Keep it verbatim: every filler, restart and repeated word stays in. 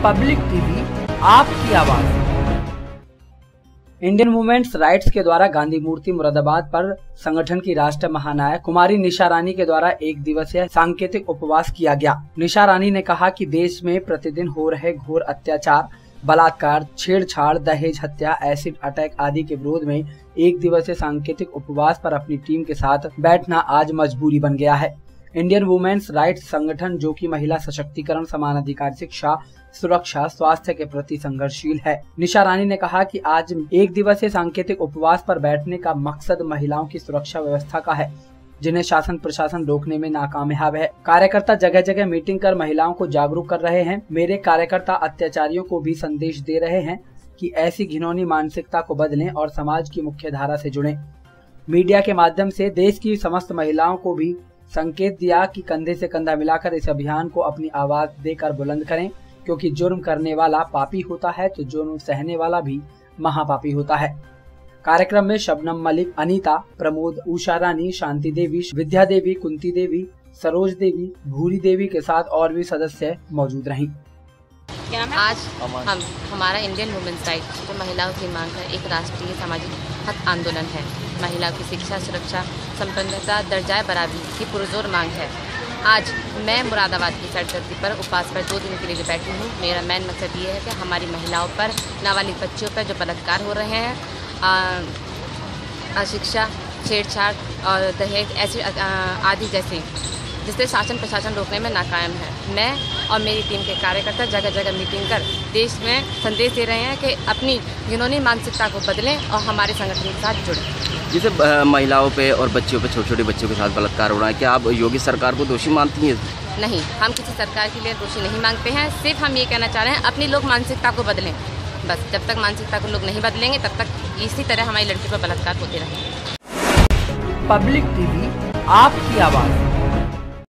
Public TV, आपकी आवाज। Indian women's rights के द्वारा गांधी मूर्ति मुरादाबाद पर संगठन की राष्ट्रीय महानायक कुमारी निशा रानी के द्वारा एक दिवसीय सांकेतिक उपवास किया गया। निशा रानी ने कहा कि देश में प्रतिदिन हो रहे घोर अत्याचार, बलात्कार, छेड़छाड़, दहेज हत्या, एसिड अटैक आदि के विरोध में एक दिवसीय सांकेतिक उपवास पर अपनी टीम के साथ बैठना आज मजबूरी बन गया है। इंडियन वुमेन्स राइट्स संगठन, जो कि महिला सशक्तिकरण, समान अधिकार, शिक्षा, सुरक्षा, स्वास्थ्य के प्रति संघर्षशील है। निशा रानी ने कहा कि आज एक दिवसीय सांकेतिक उपवास पर बैठने का मकसद महिलाओं की सुरक्षा व्यवस्था का है, जिन्हें शासन प्रशासन रोकने में नाकामयाब है। कार्यकर्ता जगह जगह मीटिंग कर महिलाओं को जागरूक कर रहे हैं। मेरे कार्यकर्ता अत्याचारियों को भी संदेश दे रहे हैं कि ऐसी घिनौनी मानसिकता को बदलें और समाज की मुख्य धारा से जुड़ें। मीडिया के माध्यम से देश की समस्त महिलाओं को भी संकेत दिया कि कंधे से कंधा मिलाकर इस अभियान को अपनी आवाज देकर बुलंद करें, क्योंकि जुर्म करने वाला पापी होता है तो जुर्म सहने वाला भी महापापी होता है। कार्यक्रम में शबनम मलिक, अनीता, प्रमोद, उषा रानी, शांति देवी, विद्या देवी, कुंती देवी, सरोज देवी, भूरी देवी के साथ और भी सदस्य मौजूद रहीं। आज हम हमारा इंडियन वुमेन्स राइट जो महिलाओं की मांग है एक राष्ट्रीय सामाजिक हक आंदोलन है। महिलाओं की शिक्षा, सुरक्षा, संपन्नता, दर्जाए बराबरी की पुरजोर मांग है। आज मैं मुरादाबाद की सरधरती पर उपवास पर दो दिन के लिए बैठी हूँ। मेरा मेन मकसद ये है कि हमारी महिलाओं पर, नाबालिग बच्चियों पर जो बलात्कार हो रहे हैं, अशिक्षा, छेड़छाड़ और दहेज ऐसे आदि जैसे, जिससे शासन प्रशासन रोकने में नाकाम है। मैं और मेरी टीम के कार्यकर्ता जगह जगह मीटिंग कर देश में संदेश दे रहे हैं कि अपनी घिनौनी मानसिकता को बदलें और हमारे संगठन के साथ जुड़ें। जैसे महिलाओं पे और बच्चियों पे, छोटे छोटे बच्चों के साथ बलात्कार हो रहा है, क्या आप योगी सरकार को दोषी मानती हैं? नहीं, हम किसी सरकार के लिए दोषी नहीं मांगते हैं। सिर्फ हम ये कहना चाह रहे हैं अपनी लोग मानसिकता को बदलें। बस जब तक मानसिकता को लोग नहीं बदलेंगे तब तक इसी तरह हमारी लड़की पर बलात्कार होते रहेंगे। पब्लिक टीवी, आपकी आवाज़।